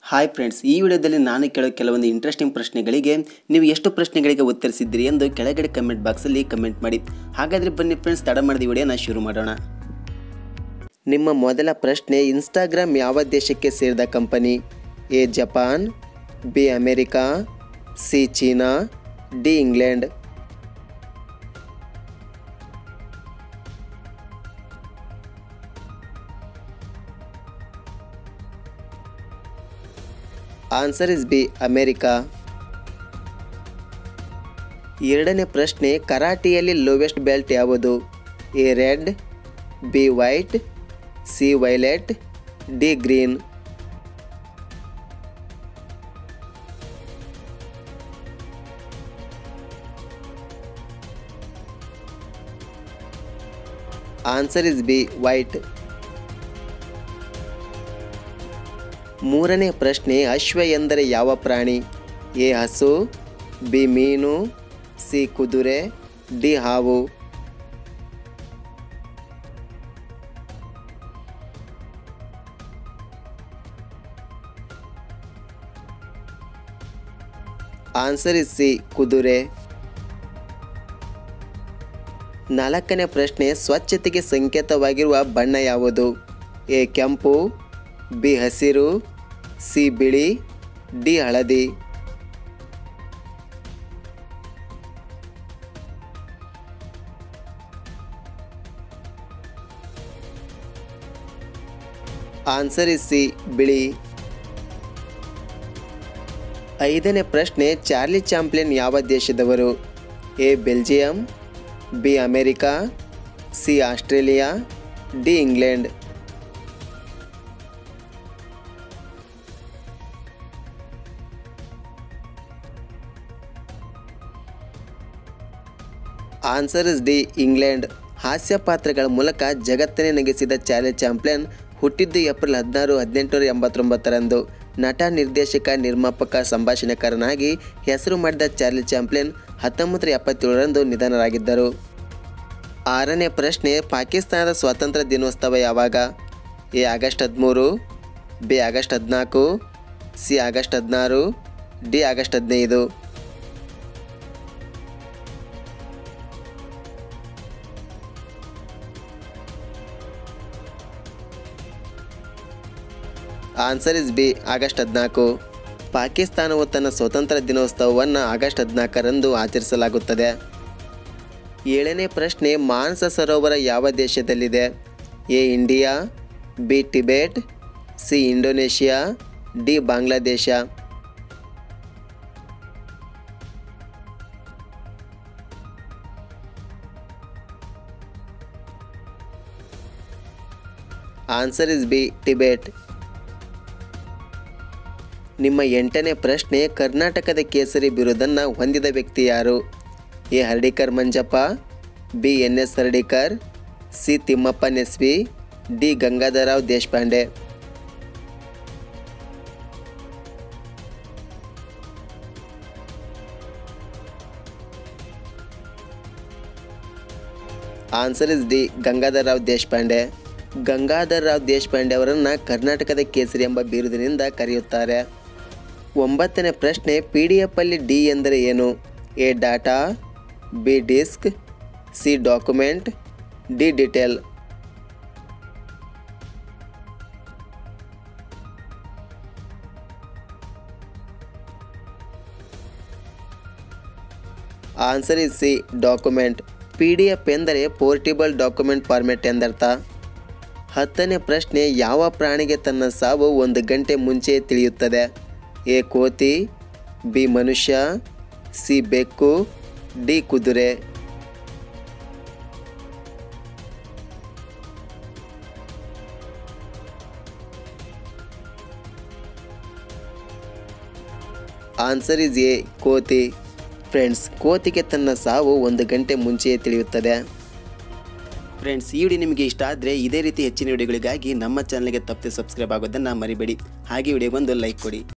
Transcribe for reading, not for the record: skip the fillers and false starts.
Hi friends, ಈ ವಿಡಿಯೋದಲ್ಲಿ ನಾನು ಕೇಳೋ ಕೆಲವೊಂದು ಇಂಟ್ರೆಸ್ಟಿಂಗ್ ಪ್ರಶ್ನೆಗಳಿಗೆ ನೀವು ಎಷ್ಟು ಪ್ರಶ್ನೆಗಳಿಗೆ ಉತ್ತರಿಸಿದ್ದೀರಿ ಎಂದು ಕೆಳಗಡೆ ಕಮೆಂಟ್ ಬಾಕ್ಸಲ್ಲಿ ಕಮೆಂಟ್ ಮಾಡಿ. ಹಾಗಾದರೆ ಬನ್ನಿ ಫ್ರೆಂಡ್ಸ್, ತಡ ಮಾಡಿದ ವಿಡಿಯೋನ ಶುರು ಮಾಡೋಣ. ನಿಮ್ಮ ಮೊದಲ ಪ್ರಶ್ನೆ, ಇನ್ಸ್ಟಾಗ್ರಾಮ್ ಯಾವ ದೇಶಕ್ಕೆ ಸೇರಿದ ಕಂಪನಿ? A Japan, B America, C China, D England. Answer is B America. ಎರಡನೇ ಪ್ರಶ್ನೆ, ಕರಾಟೆಯಲ್ಲಿ ಲೋವೆಸ್ಟ್ ಬೆಲ್ಟ್ ಯಾವುದು? A red, B white, C violet, D green. Answer is B white. ಮೂರನೇ ಪ್ರಶ್ನೆ, ಅಶ್ವ ಎಂದರೆ ಯಾವ ಪ್ರಾಣಿ? ಎ ಹಸು, ಬಿ ಮೀನು, ಸಿ ಕುದುರೆ, ಡಿ ಹಾವು. ಆನ್ಸರ್ ಇಸ್ ಸಿ ಕುದುರೆ. ನಾಲ್ಕನೇ ಪ್ರಶ್ನೆ, ಸ್ವಚ್ಛತೆಗೆ ಸಂಕೇತವಾಗಿರುವ ಬಣ್ಣ ಯಾವುದು? ಎ ಕೆಂಪು, ಬಿ ಹಸಿರು, ಸಿ ಬಿಳಿ, ಡಿ ಹಳದಿ. ಆನ್ಸರ್ ಇಸ್ ಸಿ ಬಿಳಿ. ಐದನೇ ಪ್ರಶ್ನೆ, ಚಾರ್ಲಿ ಚಾಪ್ಲಿನ್ ಯಾವ ದೇಶದವರು? A Belgium, B America, C Australia, D England. Answer is D England. ಹಾಸ್ಯ ಪಾತ್ರಗಳ ಮೂಲಕ ಜಗತ್ತನ್ನೇ ನಗಿಸಿದ ಚಾರ್ಲಿ ಚಾಪ್ಲಿನ್ ಹುಟ್ಟಿದ್ದು ಏಪ್ರಿಲ್ 16, 1889ರಂದು. ನಟ, ನಿರ್ದೇಶಕ, ನಿರ್ಮಾಪಕ, ಸಂಭಾಷಣೆಕಾರನಾಗಿ ಹೆಸರು ಮಾಡಿದ ಚಾರ್ಲಿ ಚಾಪ್ಲಿನ್ 1977ರಂದು ನಿಧನರಾಗಿದ್ದರು. ಆರನೇ ಪ್ರಶ್ನೆ, ಪಾಕಿಸ್ತಾನದ ಸ್ವಾತಂತ್ರ್ಯ ದಿನೋತ್ಸವ ಯಾವಾಗ? A August 13, B August 14, C August 16, D August 15. Answer is B August 14. ಪಾಕಿಸ್ತಾನವು ತನ್ನ ಸ್ವತಂತ್ರ ದಿನೋತ್ಸವವನ್ನು ಆಗಸ್ಟ್ 14ರಂದು ಆಚರಿಸಲಾಗುತ್ತದೆ. ಏಳನೇ ಪ್ರಶ್ನೆ, ಮಾನಸ ಸರೋವರ ಯಾವ ದೇಶದಲ್ಲಿದೆ? A India, B Tibet, C Indonesia, D Bangladesh. Answer is B Tibet. ನಿಮ್ಮ ಎಂಟನೇ ಪ್ರಶ್ನೆ, ಕರ್ನಾಟಕದ ಕೇಸರಿ ಬಿರುದನ್ನು ಹೊಂದಿದ ವ್ಯಕ್ತಿ ಯಾರು? A Hardikar Manjappa, B N S Hardikar, C Thimmappa Nesvi, D Gangadharrao Deshpande. Answer is D Gangadharrao Deshpande. Gangadharrao Deshpande ಅವರನ್ನು ಕರ್ನಾಟಕದ ಕೇಸರಿ ಎಂಬ ಬಿರುದಿನಿಂದ ಕರೆಯುತ್ತಾರೆ. ಒಂಬತ್ತನೇ ಪ್ರಶ್ನೆ, PDF ಅಲ್ಲಿ ಡಿ ಎಂದರೆ ಏನು? A data, B disk, C document, D detail. Answer is C document. PDF ಎಂದರೆ ಪೋರ್ಟೇಬಲ್ ಡಾಕ್ಯುಮೆಂಟ್ ಫಾರ್ಮೆಟ್ ಎಂದರ್ಥ. ಹತ್ತನೇ ಪ್ರಶ್ನೆ, ಯಾವ ಪ್ರಾಣಿಗೆ ತನ್ನ ಸಾವು 1 ಗಂಟೆ ಮುಂಚೆ ತಿಳಿಯುತ್ತದೆ? ಎ ಕೋತಿ, ಬಿ ಮನುಷ್ಯ, ಸಿ ಬೆಕ್ಕು, ಡಿ ಕುದುರೆ. ಆನ್ಸರ್ ಇಸ್ ಎ ಕೋತಿ. ಫ್ರೆಂಡ್ಸ್, ಕೋತಿಗೆ ತನ್ನ ಸಾವು 1 ಗಂಟೆ ಮುಂಚೆಯೇ ತಿಳಿಯುತ್ತದೆ. ಫ್ರೆಂಡ್ಸ್, ಈ ವಿಡಿಯೋ ನಿಮಗೆ ಇಷ್ಟ ಆದರೆ ಇದೇ ರೀತಿ ಹೆಚ್ಚಿನ ವಿಡಿಯೋಗಳಿಗಾಗಿ ನಮ್ಮ ಚಾನಲ್ಗೆ ತಪ್ಪದೆ ಸಬ್ಸ್ಕ್ರೈಬ್ ಆಗೋದನ್ನು ಮರಿಬೇಡಿ. ಹಾಗೆ ವಿಡಿಯೋಗೊಂದು ಲೈಕ್ ಕೊಡಿ.